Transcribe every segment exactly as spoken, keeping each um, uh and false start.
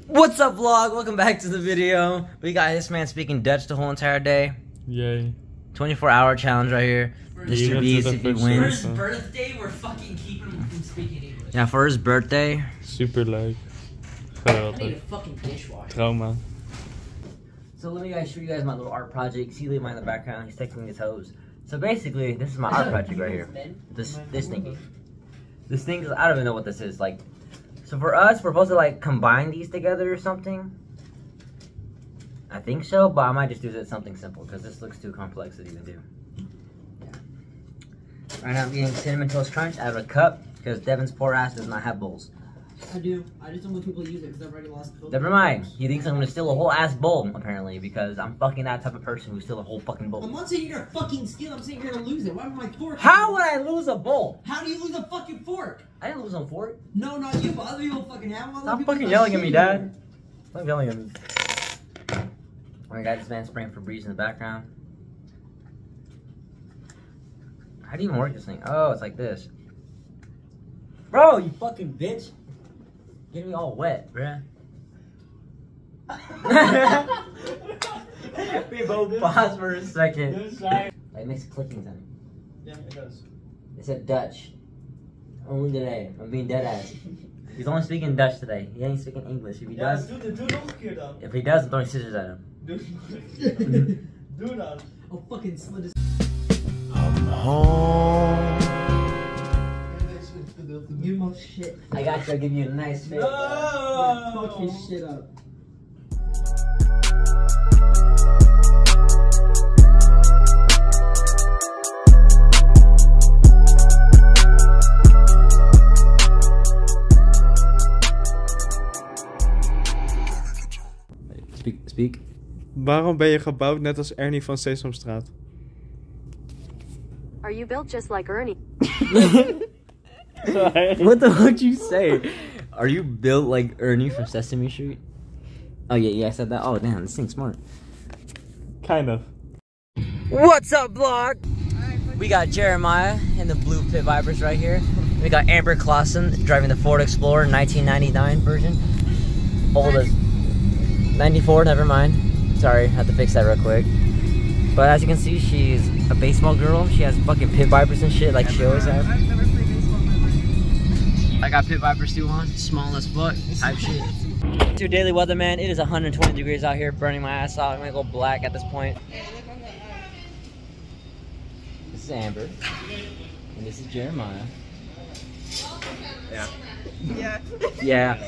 What's up, vlog? Welcome back to the video. We got this man speaking Dutch the whole entire day. Yay. twenty-four hour challenge right here. Mister Beast, if he wins. For his birthday, we're fucking keeping him from speaking English. Yeah, for his birthday. Super leuk. I need a Geweldig. fucking dishwasher. Trauma. So let me guys show you guys my little art project. See Levi in the background. He's tickling his toes. So basically, this is my art project right here. This this thing. This thing is, I don't even know what this is. Like, so for us, we're supposed to like combine these together or something. I think so, but I might just do it something simple because this looks too complex to even do. Yeah. Right now I'm eating Cinnamon Toast Crunch out of a cup because Devin's poor ass does not have bowls. I do. I just don't want people to use it because I've already lost. Never mind. He thinks I'm gonna steal a whole ass bowl apparently because I'm fucking that type of person who steal a whole fucking bowl. I'm not saying you're gonna fucking steal. I'm saying you're gonna lose it. Why would my fork? How would I lose a bowl? How do you lose a fucking fork? I didn't lose no fork. No, not you, but other people fucking have one. Stop fucking yelling at me, Dad. Stop yelling at me. Alright, got this man spraying Febreze in the background. How do you even work this thing? Oh, it's like this. Bro, you fucking bitch. Getting me all wet, bruh. We both paused for a second. Like, it makes a clicking sound. Yeah, it does. It said Dutch. Only today. I'm being dead ass. He's only speaking Dutch today. He ain't speaking English. If he does, doe, doe nog een keer dan. if he does, I'm throwing scissors at him. Doe nog een keer. Doe dan. I'll fucking slit his. I'm home. You most shit. I got you. I'll give you a nice face. Yeah, fuck his shit up. Speak. Speak. Waarom ben je gebouwd net als Ernie van Sesamstraat? Are you built just like Ernie? What the fuck you say? Are you built like Ernie from Sesame Street? Oh yeah, yeah, I said that. Oh damn, this thing's smart. Kind of. What's up, vlog? We got Jeremiah in the blue Pit Vipers right here. We got Amber Clausen driving the Ford Explorer nineteen ninety-nine version. Old as ninety-four, never mind. Sorry, had to fix that real quick. But as you can see, she's a baseball girl. She has fucking Pit Vipers and shit like she always has. I've never played baseball in my life. I got Pit Vipers too on, small as fuck, type shit. To your daily weather, man. It is one hundred twenty degrees out here, burning my ass off. I'm gonna go black at this point. This is Amber, and this is Jeremiah. Yeah. Yeah. Yeah.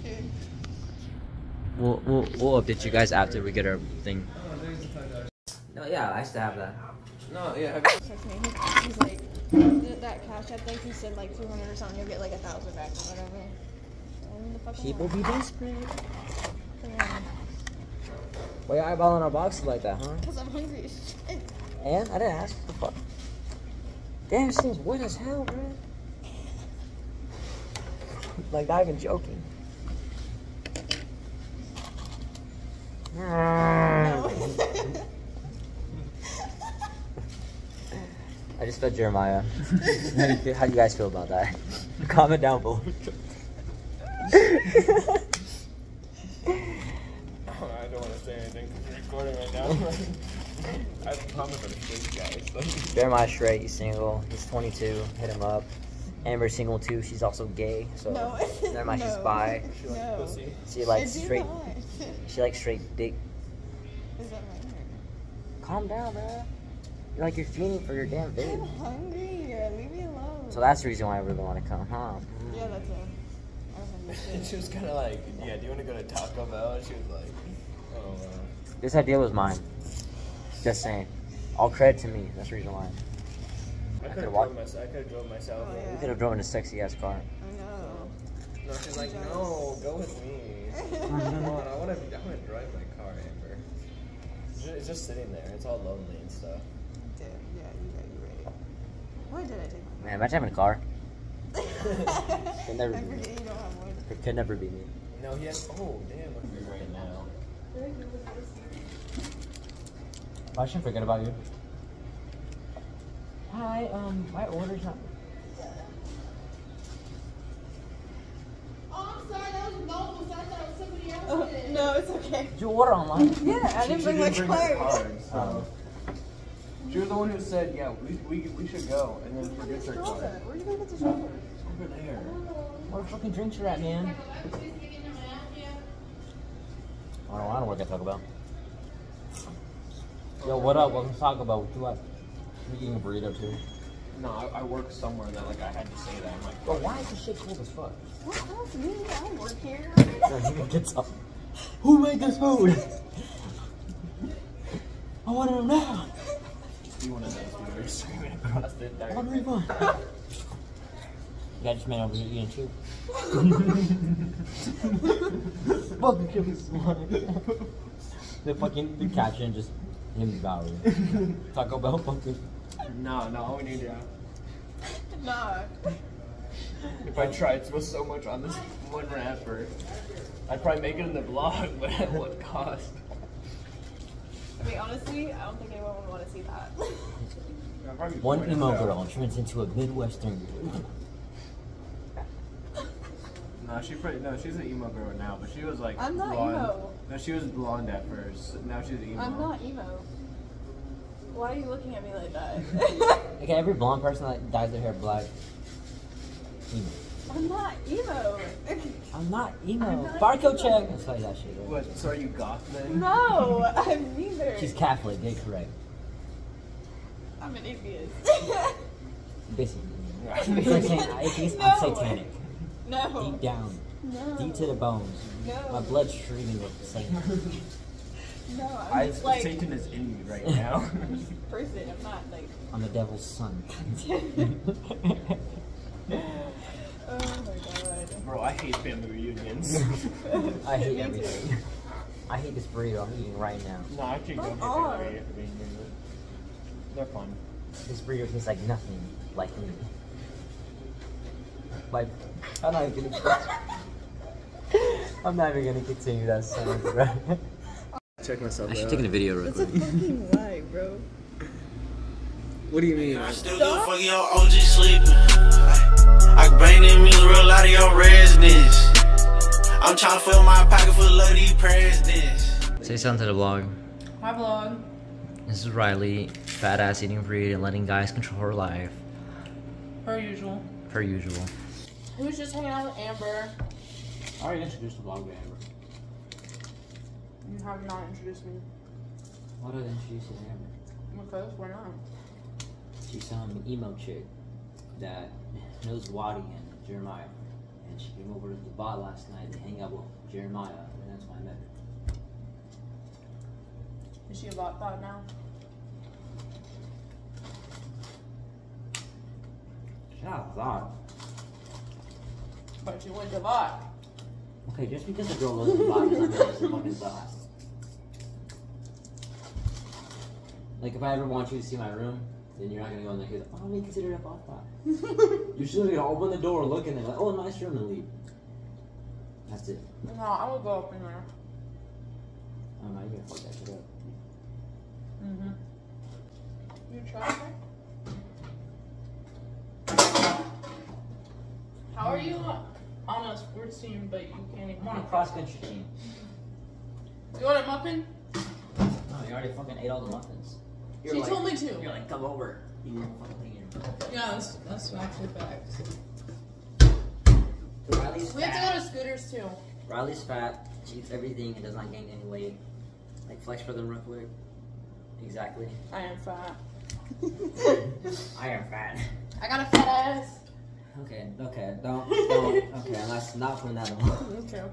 We'll, we'll, we'll update you guys after we get our thing. No, yeah, I used to have that. No, yeah. Text me. He- He's like, "Th- that cash app thing, he said like two hundred or something, you'll get like a thousand back or whatever. And the fucking People be desperate. Yeah. Why you eyeballing our boxes like that, huh? Cause I'm hungry as shit. And I didn't ask. What the fuck? Damn, this thing's wet as hell, bro. Like, not even joking. I just fed Jeremiah. How do you feel, how do you guys feel about that? Comment down below. I don't want to say anything because we're recording right now. I promise I'm straight, guys. Jeremiah's straight, he's single, he's twenty-two, hit him up. Amber's single too, she's also gay, so No. never mind, she's No. bi. She likes No. pussy. She likes I do straight, not. she likes straight dick. Is that right? Calm down, man. You're like you're fiending for your damn I'm babe. hungry. Leave me alone. So that's the reason why I really want to come, huh? Yeah, that's it. I was hungry as shit. She was kind of like, yeah, do you want to go to Taco Bell? And she was like, oh, wow. This idea was mine. Just saying. All credit to me. That's the reason why. I could could've have walked- drove myself. I could have drove myself. Oh, yeah. We could have driven a sexy ass car. I know. No, she's like, no, go with me. Come on, I want to. I want to drive my car, Amber. It's ju- It's just sitting there. It's all lonely and stuff. Dude, yeah, you got you right. Why did I take my Man, imagine having a car. Could never I be me. forget you don't have one. It could never be me. No, he has. Oh, damn! Look at me right now. I shouldn't forget about you. Hi, um, my order's not. No, it's okay. Did you order online? Yeah, I didn't bring my her card. card, so. She was the one who said, yeah, we, we, we should go, and then forgets her card. Where are you gonna get the shoulder? Over there. Where the fucking drinks are at, man? I don't, I don't work at Taco Bell. Yo, what up? Welcome to Taco Bell. What you like? You eating a burrito too? No, I, I work somewhere that like I had to say that. I'm like, Bro, why is this shit cold as fuck? What else? Me? I don't work here. So he gets up. Who made this food? I want to know now. just be one of those who are screaming across the entire. What do you want? Yeah, just man over here eating too. Fucking kill me smart. The fucking the caption just him devouring. Taco Bell fucking. No, no, all we need to. Nah. If I tried to so much on this one wrapper, I'd probably make it in the vlog, but at what cost? I mean, honestly, I don't think anyone would want to see that. One emo girl turns into a Midwestern girl. No, she pretty. No, she's an emo girl now, but she was like. I'm not blonde. emo. No, she was blonde at first. Now she's emo. I'm not emo. Why are you looking at me like that? Okay, every blonde person that dyes their hair black. Emo. I'm not emo. I'm not emo. I'm not Barcode emo. check. I'll tell you that shit. Right? What? So are you goth then? No, I'm neither. She's Catholic. Get correct. I'm an atheist. Basically. Right. It's like saying atheist, No. I'm satanic. No. Deep down. No. Deep to the bones. No. My blood's streaming with Satan. No, I'm I, just like Satan is in me right now. person. I'm not like. I'm the devil's son. Oh my god. Bro, I hate family reunions. I hate Me everything. too. I hate this burrito I'm eating right now. No, I actually don't hate Come on. family reunions. They're fun. This burrito tastes like nothing like me. Like, I'm not even gonna. I'm not even gonna continue that sentence, bro. Check myself I should out. take a video real That's a quick. fucking lie, bro. What do you mean? I still do fuck your O G sleeping. I can bang them music real out of your residence. I'm trying to fill my pocket full of these presidents. Say something to the vlog. Hi, vlog. This is Riley, fat ass eating breed and letting guys control her life, Per usual. per usual. Who's just hanging out with Amber? I already introduced the vlog to Amber. You have not introduced me. Why did I introduce you to Amber? Because we're not. She's some emo chick that knows Wadi and Jeremiah. And she came over to the bot last night to hang out with Jeremiah, and that's why I met her. Is she a bot bot now? She's not a thought. But she went to bot. Okay, just because a girl goes to the bot doesn't mean it's a fucking thought. Like, if I ever want you to see my room, then you're not gonna go in there and go, oh, we consider it a bot bot. You're just gonna open the door, look in there, like, oh, nice room, and leave. That's it. No, I would go up in there. I don't know, you're gonna fuck that shit up. Mm-hmm. You try it? How are you on a sports team, but you can't even I'm on a cross country team. You want a muffin? No, you already fucking ate all the muffins. You're She like- told me to. You're like, come over. You were fucking thing in your mouth. Yeah, that's, that's actually facts. Riley's We have fat. to go to Scooters too. Riley's fat. She eats everything and does not gain any weight. Like, flex for them real quick. Exactly. I am fat. I am fat. I got a fat ass. Okay, okay, don't, don't, okay, I'm not, not putting that on. Okay.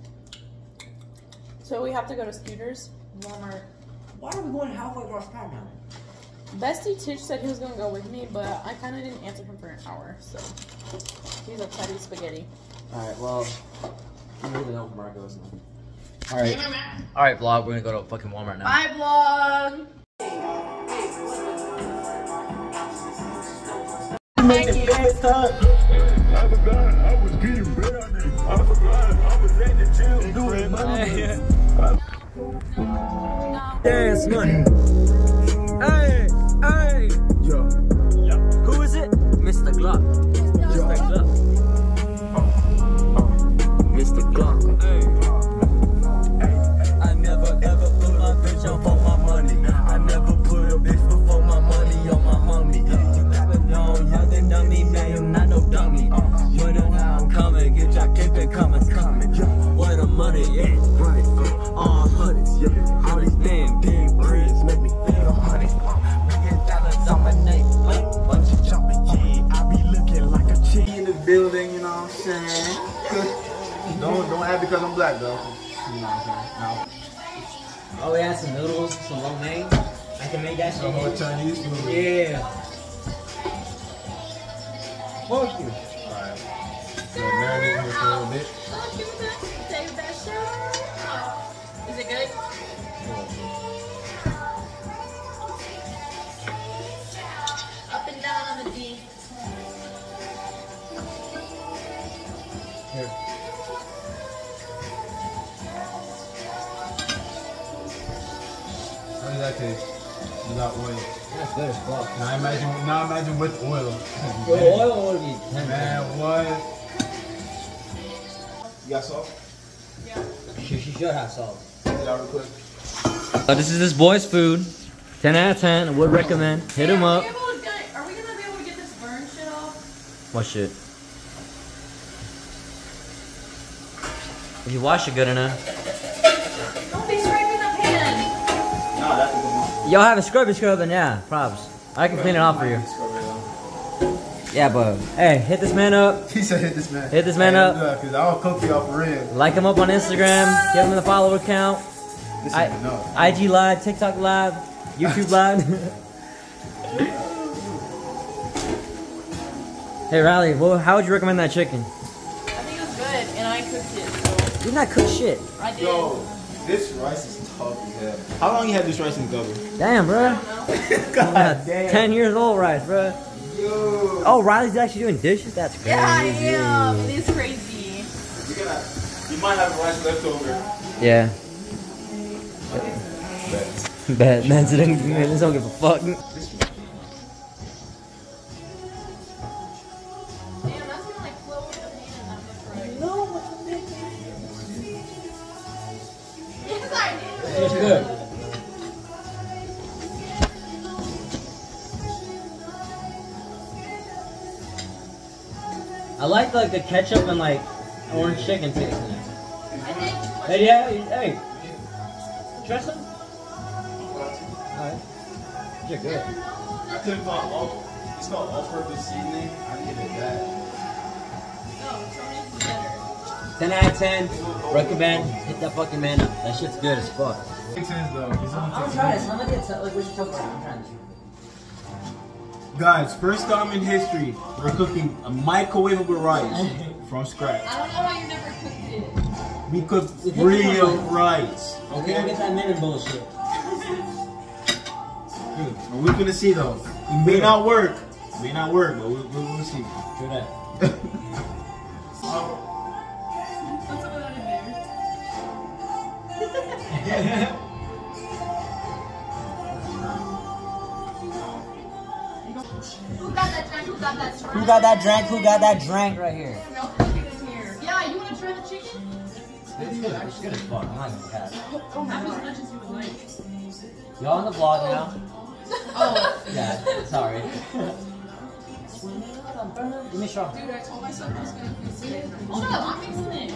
So we have to go to Scooters, Walmart. Why are we going halfway across Pat Mountain? Bestie Tish said he was gonna go with me, but I kind of didn't answer him for an hour, so he's a petty spaghetti. Alright, well, I'm moving on from Marcos now. Alright, alright, vlog, we're gonna go to fucking Walmart now. Bye, vlog. Thank you. I forgot I was getting better. I forgot I was at the gym doing money. Dance money. Hey, hey. Yo, Who is it? Mister Glock. Mister Glock. Mister Glock. hey, money, yeah, right, uh, all hundreds, yeah. All these damn big bricks make me feel honey. Million dollars on my neck, like bunch of jumping, yeah. I be looking like a chick in the building, you know what I'm saying? Don't don't act because I'm black though. You know what I'm saying? No. Oh, we had some noodles, some lo mein. I can make that shit. Some more Chinese food. Yeah. Fuck you. Alright. So marinate here for a little bit. Save that shit. Is it good? Up and down on the D. Here. How does that taste? Without oil. That's good as fuck. Now imagine, now imagine with oil. With oil would be ten. Man, what? You got salt? She, she should have salt. Get it out real quick. Uh, this is this boy's food. ten out of ten. I would recommend. Hit him up. Are we gonna be able to get this burn shit off? What shit? If you wash it good enough. Don't be scraping the pan. No, that's a good one. Y'all have a scrubby scrub, then yeah, props. I can clean it off for you. Yeah, but hey, hit this man up. He said hit this man. Hit this man hey, up. Because I'll cook for y'all for real. Like him up on Instagram. Give him the follower count. This I, is no. I G Live, TikTok Live, YouTube Live. Hey Riley, well, how would you recommend that chicken? I think it was good, and I cooked it, so You did not cook shit. I did. Yo, this rice is tough as hell. How long you had this rice in the oven? Damn, bro. God damn. Ten years old rice, bro. Yo. Oh, Riley's actually doing dishes? That's crazy. Yeah, I am. It is crazy. You're gonna, you might have rice left over. Yeah. Bet. Bad man, so don't, man, don't give a fuck. Damn, that's gonna like flow in the pan that much right. No, what's the big Yes, I did. It's good. I like like the ketchup and like orange chicken taste in it. I think Hey, yeah, hey. Trust him? Alright. You're good. I couldn't find all. It's called all-purpose seasoning. I needed that. no, Tony's better. ten out of ten. Recommend. Hit that fucking man up. That shit's good as fuck. Makes sense though. It's only I'm takes trying minutes. this. I'm gonna get like what you talking about. I'm trying this. Guys, first time in history, we're cooking a microwavable rice from scratch. I don't know how you never cooked it. We cook We take real it from rice. Okay, don't get Okay? that minute bullshit. And we're gonna see though. It may not work. It may not work, but we'll, we'll, we'll see. Do that. Put some of that in there. Who got that drink? Who got that drink? Who got that drink? Who got that drink right here? No chicken in here. Yeah, you wanna try the chicken? It's good. It's good as fuck. I'm not gonna cat. Have as much as you would like. Y'all on the vlog now? Oh. Yeah. Sorry. Give me a shot. Dude, I told myself I was gonna fix it. Hold up, I'm fixing it.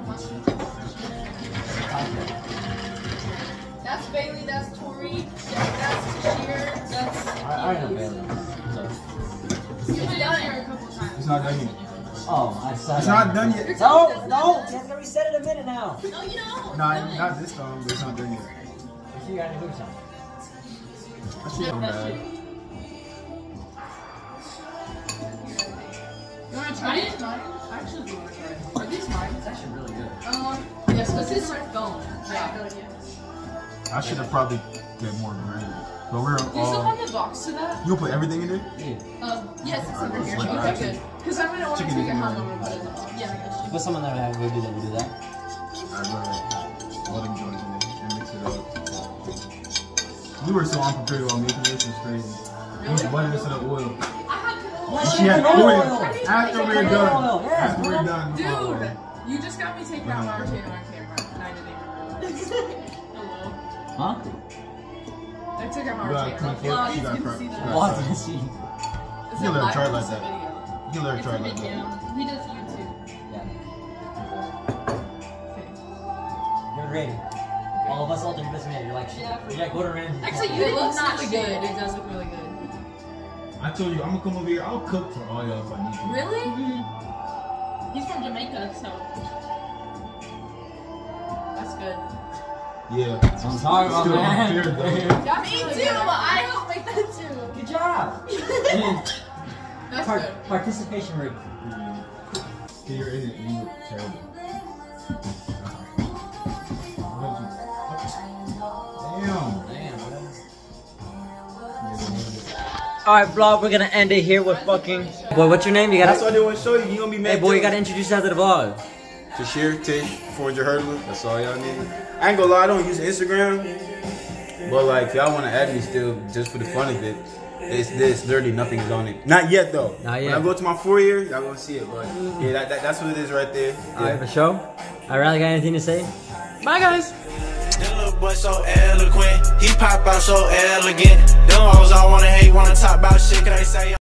That's Bailey, that's Tori, that's Tashir, that's... I, I know Bailey. So. You've been down here a couple times. It's not done yet. Oh, I saw It's not done yet. No, no. You have to reset it a minute now. No, you don't. No, not this time, but it's not done yet. You gotta do something. That shit don't bad. You wanna try it? I actually do wanna try it. Are these mine? It's actually really good. Um, yes, but this is my phone. Yeah. I should have probably did more gravy. But we're Do you still all. have the box to that? You put everything in there? Yeah. Um, yes, it's over here. Like Okay, that. good. Because I'm gonna want to Chicken take it is home in and put it in the box. Yeah, I got you. Put some in there and we'll do that. We'll do that. I love all them joints in there and mix it up. We were so unprepared while making this, it's crazy. We just buttered this in the oil. I had canola. She had Canola oil. oil. After we were Canola done. oil, yeah. After we were done. we found Dude, oil. you just got me taking out my rotator on camera, and I didn't even realize. Hello. Huh? I took out my You got rotator. crunk Well, it? you You got can crunk- see you that. got What? Did see? Is You it let her live try or it like is it that. video? You let her It's try a it like video. that. He does YouTube. Yeah. Okay. rating. All of us ultimate best man. You're like shit. Yeah, for Yeah, Gordon Ramsay. Actually, you It it looks looks not really shit. good. It does look really good. I told you, I'm gonna come over here. I'll cook for all y'all if I need to. Really? Mm-hmm. He's from Jamaica, so That's good. Yeah. I'm sorry about Still that. unfair, though. That's me really too. good. I helped make that too. Good job. That's Part- good. participation rate. Okay, you're in it. and You look terrible. Damn. Alright, vlog, we're gonna end it here with fucking. Boy, what's your name? You That's gotta. what I didn't want to show you. You gonna be mad? Hey, boy, you too. gotta introduce yourself to the vlog. Tashir, Tish, four hundred Hurdler. That's all y'all need. I ain't gonna lie, I don't use Instagram. But like, if y'all wanna add me still, just for the fun of it, it's this. Literally nothing is on it. Not yet though. Not yet. When I go to my four year, y'all gonna see it. But yeah, that, that, that's what it is right there. Yeah. Alright, for sure. I really got anything to say? Bye, guys. That little boy so eloquent, he pop out so elegant. Them hoes all wanna hate, wanna talk about shit, can they say